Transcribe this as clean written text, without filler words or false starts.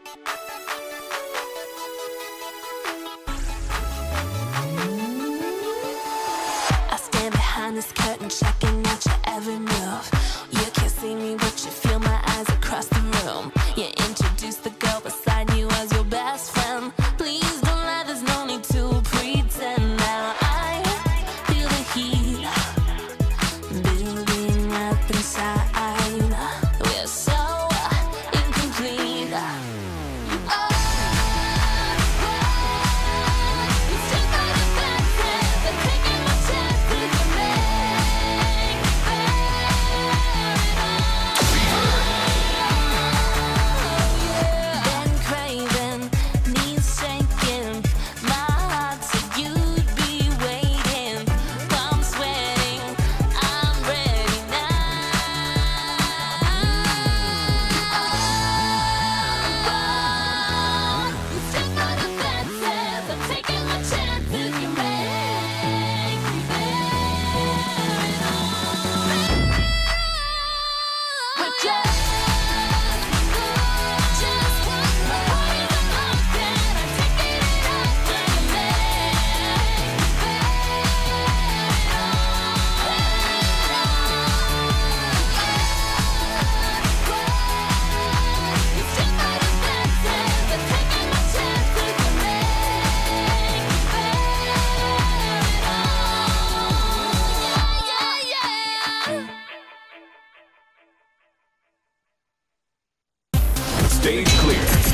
I stand behind this curtain, checking out your every move. You can't see me, but you feel my eyes across the room. You introduce the girl beside you as your best friend. Please don't lie, there's no need to pretend. Now I feel the heat building up inside. We're so incomplete. Stage clear.